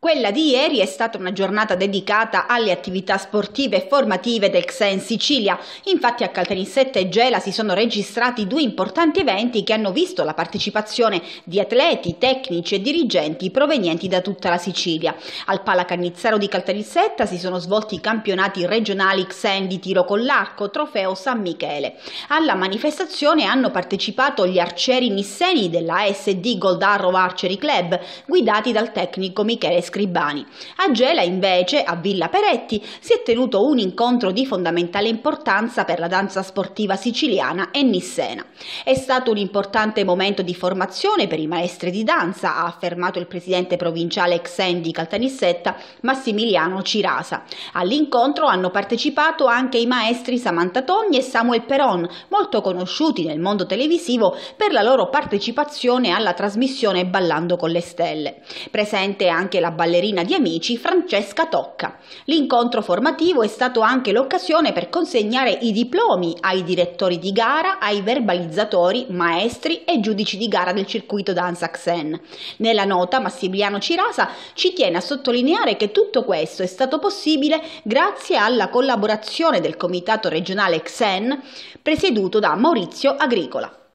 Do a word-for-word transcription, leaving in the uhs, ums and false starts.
Quella di ieri è stata una giornata dedicata alle attività sportive e formative del Xen Sicilia. Infatti a Caltanissetta e Gela si sono registrati due importanti eventi che hanno visto la partecipazione di atleti, tecnici e dirigenti provenienti da tutta la Sicilia. Al Palacannizzaro di Caltanissetta si sono svolti i campionati regionali Xen di tiro con l'arco, trofeo San Michele. Alla manifestazione hanno partecipato gli arcieri nisseni della A S D Gold Arrow Archery Club, guidati dal tecnico Michele Scribani. A Gela invece, a Villa Peretti, si è tenuto un incontro di fondamentale importanza per la danza sportiva siciliana e nissena. È stato un importante momento di formazione per i maestri di danza, ha affermato il presidente provinciale Xen di Caltanissetta, Massimiliano Cirasa. All'incontro hanno partecipato anche i maestri Samantha Togni e Samuel Peron, molto conosciuti nel mondo televisivo per la loro partecipazione alla trasmissione Ballando con le Stelle. Presente anche la ballerina di Amici Francesca Tocca. L'incontro formativo è stato anche l'occasione per consegnare i diplomi ai direttori di gara, ai verbalizzatori, maestri e giudici di gara del circuito danza Xen. Nella nota Massimiliano Cirasa ci tiene a sottolineare che tutto questo è stato possibile grazie alla collaborazione del Comitato regionale Xen presieduto da Maurizio Agricola.